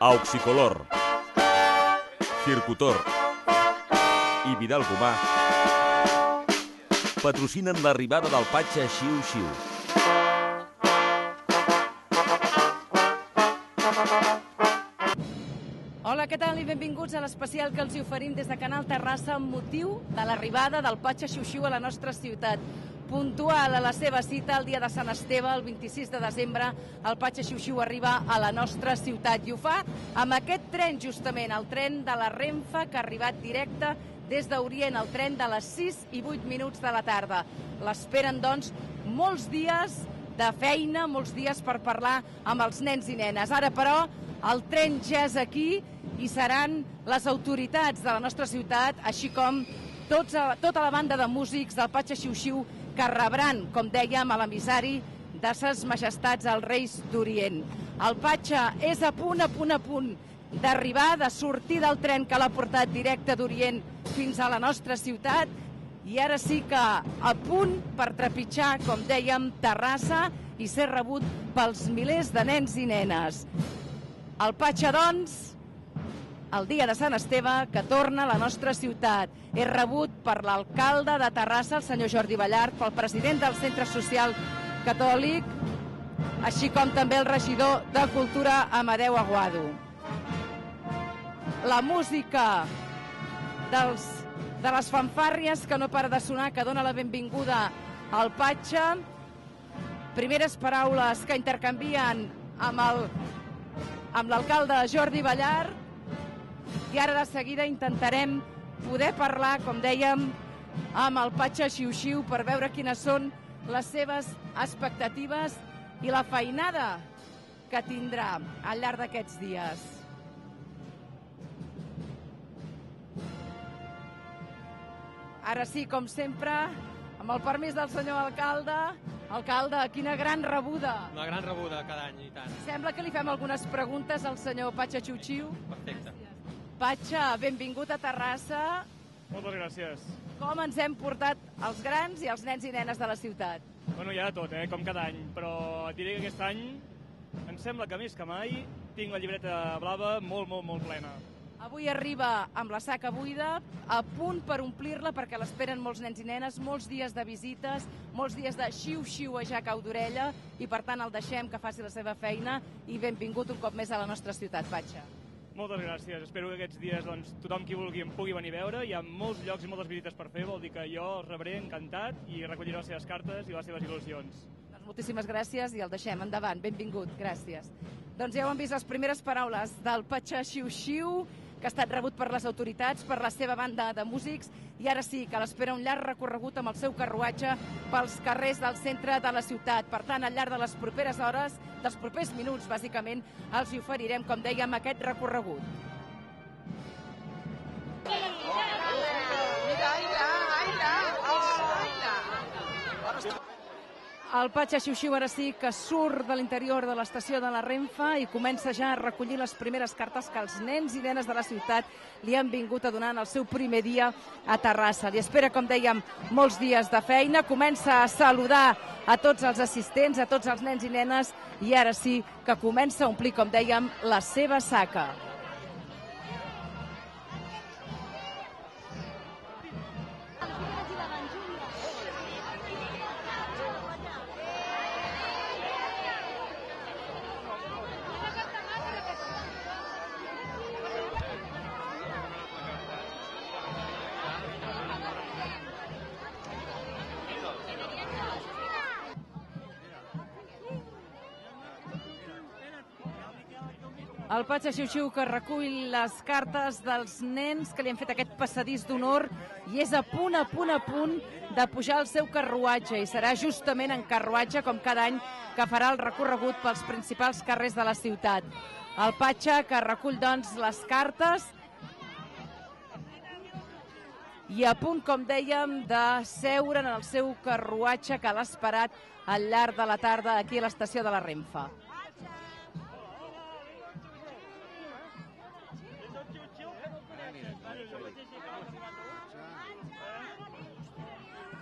Auxicolor, Circutor i Vidal Gomà patrocinen l'arribada del Patxa Xiu Xiu. Hola, què tal i benvinguts a l'especial que els oferim des de Canal Terrassa amb motiu de l'arribada del Patxa Xiu Xiu a la nostra ciutat. Puntual a la seva cita el dia de Sant Esteve, el 26 de desembre, el Patxa Xiu Xiu arriba a la nostra ciutat i ho fa amb aquest tren, justament, el tren de la Renfe, que ha arribat directe des d'Orient, el tren de les 6 i 8 minuts de la tarda. L'esperen, doncs, molts dies de feina, molts dies per parlar amb els nens i nenes. Ara, però, el tren ja és aquí i seran les autoritats de la nostra ciutat, així com tota la banda de músics del Patxa Xiu Xiu, que rebran, com dèiem, a l'emissari de ses majestats els Reis d'Orient. El Patxa és a punt d'arribar, de sortir del tren que l'ha portat directe d'Orient fins a la nostra ciutat, i ara sí que a punt per trepitjar, com dèiem, Terrassa i ser rebut pels milers de nens i nenes. El Patxa, doncs, el dia de Sant Esteve, que torna a la nostra ciutat. És rebut per l'alcalde de Terrassa, el senyor Jordi Ballart, pel president del Centre Social Catòlic, així com també el regidor de Cultura, Amadeu Aguado. La música de les fanfàrries que no para de sonar, que dona la benvinguda al Patxa. Primeres paraules que intercanvien amb l'alcalde Jordi Ballart, i ara de seguida intentarem poder parlar, com dèiem, amb el Patxa Xiu Xiu per veure quines són les seves expectatives i la feinada que tindrà al llarg d'aquests dies. Ara sí, com sempre, amb el permís del senyor alcalde. Alcalde, quina gran rebuda. Una gran rebuda cada any, i tant. Sembla que li fem algunes preguntes al senyor Patxa Xiu Xiu. Perfecte. Patxa, benvingut a Terrassa. Moltes gràcies. Com ens hem portat els grans i els nens i nenes de la ciutat? Bueno, hi ha de tot, com cada any, però et diré que aquest any em sembla que més que mai tinc la llibreta blava molt plena. Avui arriba amb la saca buida, a punt per omplir-la perquè l'esperen molts nens i nenes, molts dies de visites, molts dies de xiu-xiuejar cau d'orella, i per tant el deixem que faci la seva feina i benvingut un cop més a la nostra ciutat, Patxa. Moltes gràcies. Espero que aquests dies tothom qui vulgui em pugui venir a veure. Hi ha molts llocs i moltes visites per fer, vol dir que jo els rebré encantat i recolliré les seves cartes i les seves il·lusions. Doncs moltíssimes gràcies i el deixem. Endavant, benvingut, gràcies. Doncs ja ho han vist les primeres paraules del Patxa Xiu Xiu, que ha estat rebut per les autoritats, per la seva banda de músics, i ara sí que l'espera un llarg recorregut amb el seu carruatge pels carrers del centre de la ciutat. Per tant, al llarg de les properes hores, dels propers minuts, bàsicament, els hi oferirem, com dèiem, aquest recorregut. El Patxa Xiu Xiu ara sí que surt de l'interior de l'estació de la Renfe i comença ja a recollir les primeres cartes que els nens i nenes de la ciutat li han vingut a donar en el seu primer dia a Terrassa. Li espera, com dèiem, molts dies de feina, comença a saludar a tots els assistents, a tots els nens i nenes, i ara sí que comença a omplir, com dèiem, la seva saca. El Patxa Xiu Xiu, que recull les cartes dels nens que li han fet aquest passadís d'honor i és a punt de pujar al seu carruatge, i serà justament en carruatge, com cada any, que farà el recorregut pels principals carrers de la ciutat. El Patxa, que recull, doncs, les cartes i a punt, com dèiem, de seure en el seu carruatge que l'ha esperat al llarg de la tarda aquí a l'estació de la Renfe.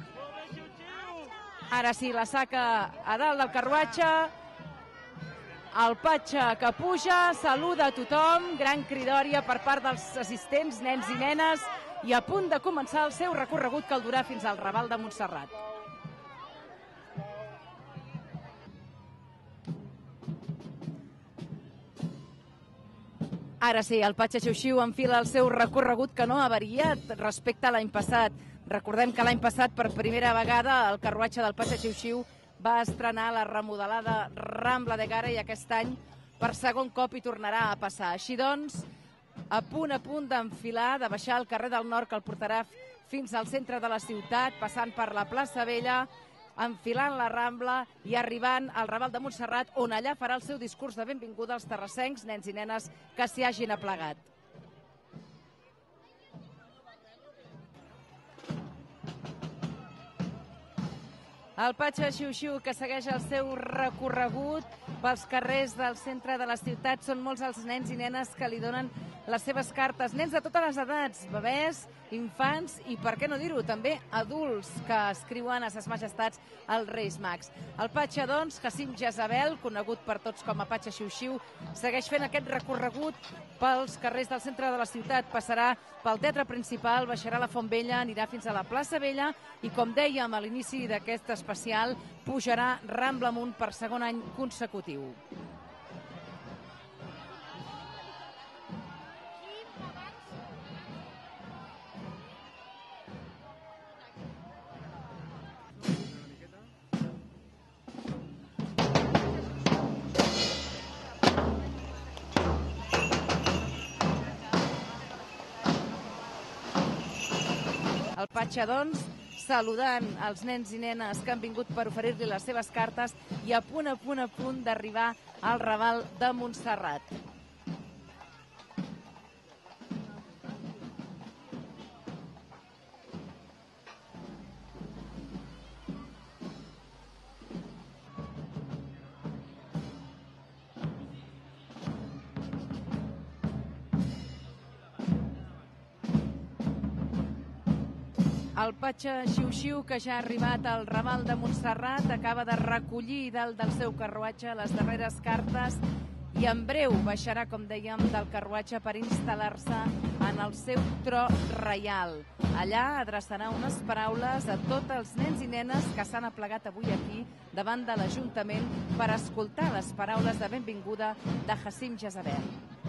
Ara sí, la saca a dalt del carruatge el Patxa que puja, saluda a tothom, gran cridòria per part dels assistents, nens i nenes, i a punt de començar el seu recorregut que el durà fins al Raval de Montserrat. Ara sí, el Patxa Xiu-Xiu enfila el seu recorregut que no ha variat respecte a l'any passat. Recordem que l'any passat, per primera vegada, el carruatge del Patxa Xiu-Xiu va estrenar la remodelada Rambla de Gara i aquest any, per segon cop, hi tornarà a passar. Així doncs, a punt d'enfilar, de baixar al carrer del Nord, que el portarà fins al centre de la ciutat, passant per la plaça Vella, enfilant la Rambla i arribant al Raval de Montserrat, on allà farà el seu discurs de benvinguda als terrassencs, nens i nenes que s'hi hagin aplegat. El Patxa Xiu-Xiu, que segueix el seu recorregut pels carrers del centre de la ciutat. Són molts els nens i nenes que li donen les seves cartes. Nens de totes les edats, bebès, infants i, per què no dir-ho, també adults que escriuen a ses majestats els Reis Mags. El Patxa, doncs, Hassim Jezabel, conegut per tots com a Patxa Xiu-Xiu, segueix fent aquest recorregut pels carrers del centre de la ciutat. Passarà pel teatre principal, baixarà la Font Vella, anirà fins a la plaça Vella i, com dèiem a l'inici d'aquest especial, pujarà Rambla amunt per segon any consecutiu. El Patxa, doncs, saludant els nens i nenes que han vingut per oferir-li les seves cartes i a punt d'arribar al Raval de Montserrat. El Patxa Xiu-Xiu, que ja ha arribat al Raval de Montserrat, acaba de recollir dalt del seu carruatge les darreres cartes i en breu baixarà, com dèiem, del carruatge per instal·lar-se en el seu tro reial. Allà adreçarà unes paraules a tots els nens i nenes que s'han aplegat avui aquí davant de l'Ajuntament per escoltar les paraules de benvinguda de Hassim Jezabel.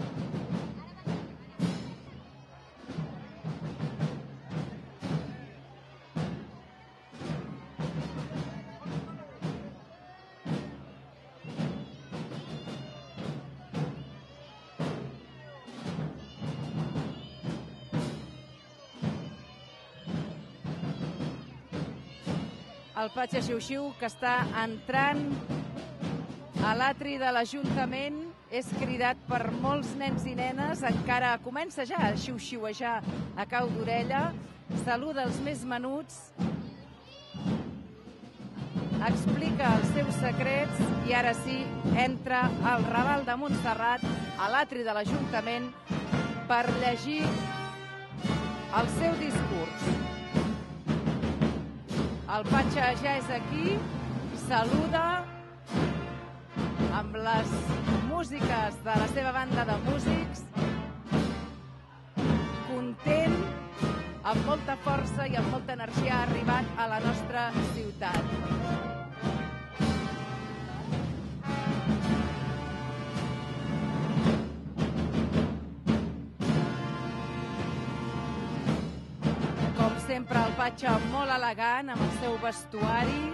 El Patxa Xiu-Xiu, que està entrant a l'atri de l'Ajuntament, és cridat per molts nens i nenes, encara comença ja a xiu-xiuejar a cau d'orella, saluda els més menuts, explica els seus secrets i ara sí entra al Raval de Montserrat, a l'atri de l'Ajuntament, per llegir el seu discurs. El Patxa ja és aquí, saluda amb les músiques de la seva banda de músics, content, amb molta força i amb molta energia ha arribat a la nostra ciutat. Sempre el Patxa molt elegant, amb el seu vestuari.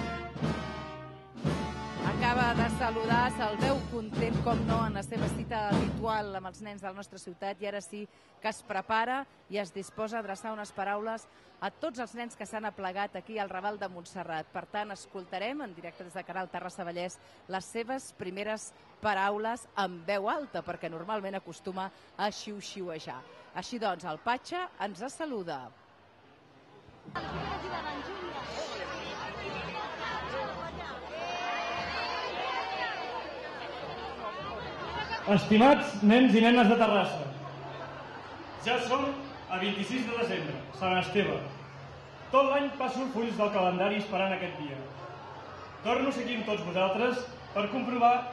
Acaba de saludar, se'l veu content, com no, en la seva cita habitual amb els nens de la nostra ciutat, i ara sí que es prepara i es disposa a adreçar unes paraules a tots els nens que s'han aplegat aquí al Raval de Montserrat. Per tant, escoltarem en directe des de Canal Terrassa Vallès les seves primeres paraules en veu alta, perquè normalment acostuma a xiu-xiuejar. Així doncs, el Patxa ens saluda. Estimats nens i nenes de Terrassa, ja som a 26 de desembre, Sant Esteve. Tot l'any passo fulls del calendari esperant aquest dia. Torno a ser aquí amb tots vosaltres per comprovar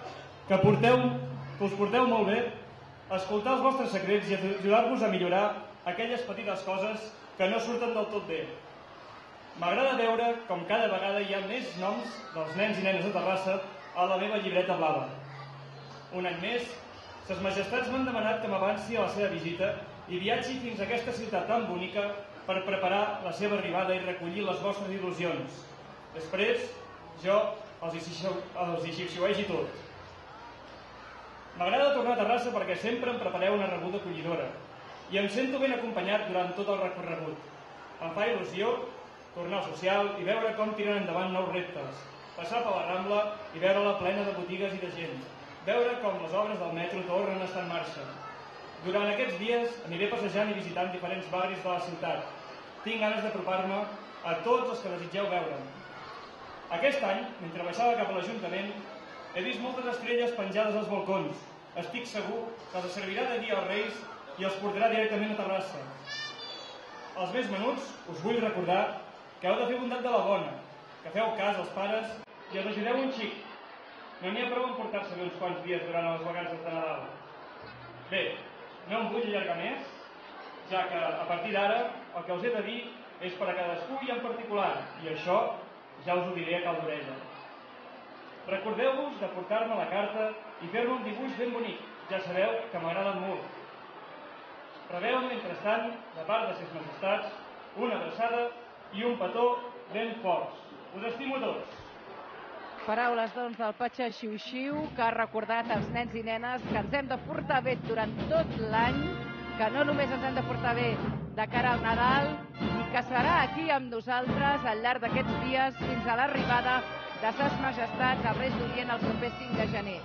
que us porteu molt bé, escoltar els vostres secrets i ajudar-vos a millorar aquelles petites coses que no surten del tot bé. M'agrada veure com cada vegada hi ha més noms dels nens i nenes de Terrassa a la meva llibreta blava. Un any més, Ses Majestats m'han demanat que m'avanci a la seva visita i viatgi fins a aquesta ciutat tan bonica per preparar la seva arribada i recollir les vostres il·lusions. Després, jo els hi xiuxiuegi tot. M'agrada tornar a Terrassa perquè sempre em prepareu una rebuda acollidora i em sento ben acompanyat durant tot el recorregut. Em fa il·lusió tornar al social i veure com tiren endavant nous reptes, passar per la Rambla i veure-la plena de botigues i de gent, veure com les obres del metro tornen a estar en marxa. Durant aquests dies aniré passejant i visitant diferents barris de la ciutat. Tinc ganes d'apropar-me a tots els que desitgeu veure'm. Aquest any, mentre baixava cap a l'Ajuntament, he vist moltes estrelles penjades als balcons. Estic segur que els servirà de guia als Reis i els portarà directament a Terrassa. Els més menuts us vull recordar que heu de fer bondat de la bona, que feu cas als pares i els ajudeu un xic. No n'hi ha prou en portar-se bé uns quants dies durant les vacances de Nadal. Bé, no em vull allargar més, ja que a partir d'ara el que us he de dir és per a cadascú i en particular, i això ja us ho diré a cal d'orella. Recordeu-vos de portar-me la carta i fer-me un dibuix ben bonic, ja sabeu que m'agraden molt. Rebeu, mentrestant, de part de Ses Majestats, una abraçada i un petó ben forts. Us estimo a tots. Paraules, doncs, del Patxa Xiu-Xiu, que ha recordat als nens i nenes que ens hem de portar bé durant tot l'any, que no només ens hem de portar bé de cara al Nadal, i que serà aquí amb nosaltres al llarg d'aquests dies fins a l'arribada de Ses Majestats als Reis d'Orient el proper 5 de gener.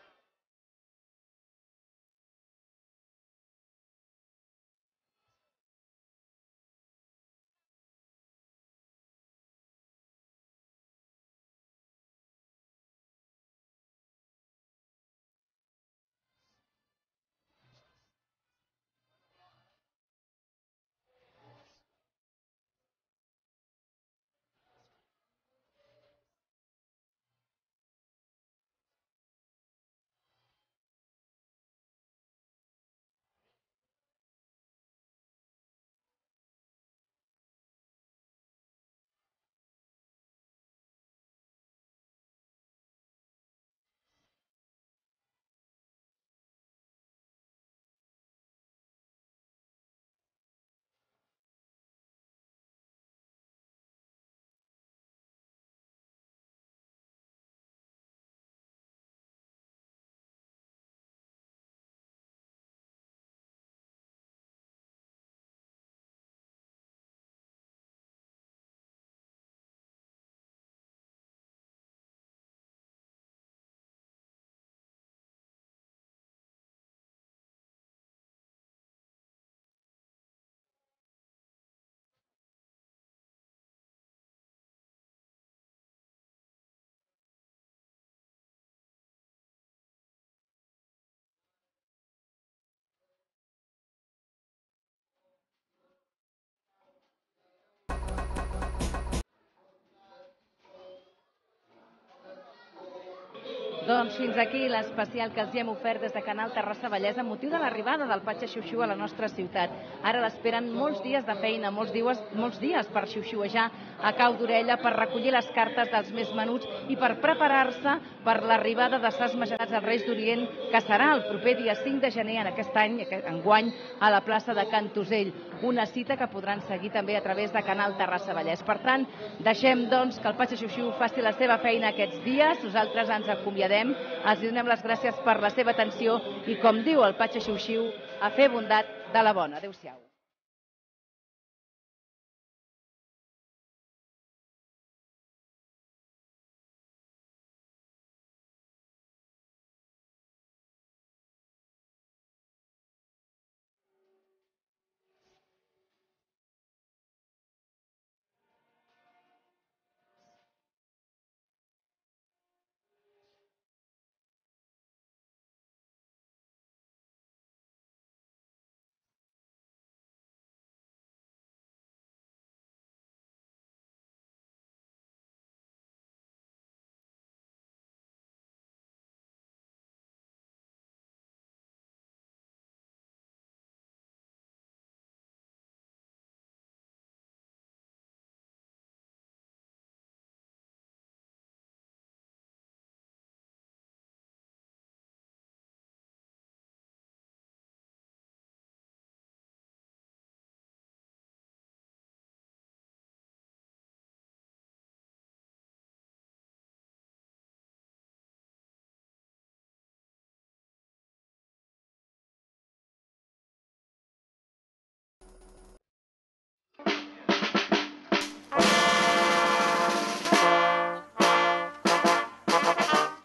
Doncs fins aquí l'especial que els hi hem ofert des de Canal Terrassa Vallès amb motiu de l'arribada del Patxa Xiu-Xiu a la nostra ciutat. Ara l'esperen molts dies de feina, molts dies per xiu-xiuejar a cau d'orella, per recollir les cartes dels més menuts i per preparar-se per l'arribada de Ses Majestats als Reis d'Orient, que serà el proper dia 5 de gener en aquest any, enguany, a la plaça de Can Tusell. Una cita que podran seguir també a través de Canal Terrassa Vallès. Per tant, deixem doncs que el Patxa Xiu-Xiu faci la seva feina aquests dies. Nosaltres ens acomiadem, els donem les gràcies per la seva atenció i, com diu el Patxa Xiu-Xiu, a fer bondat de la bona. Adéu-siau.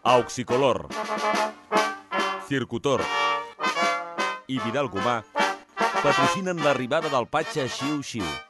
Auxicolor, Circutor i Vidal Gomà patrocinen l'arribada del Patxa Xiu Xiu.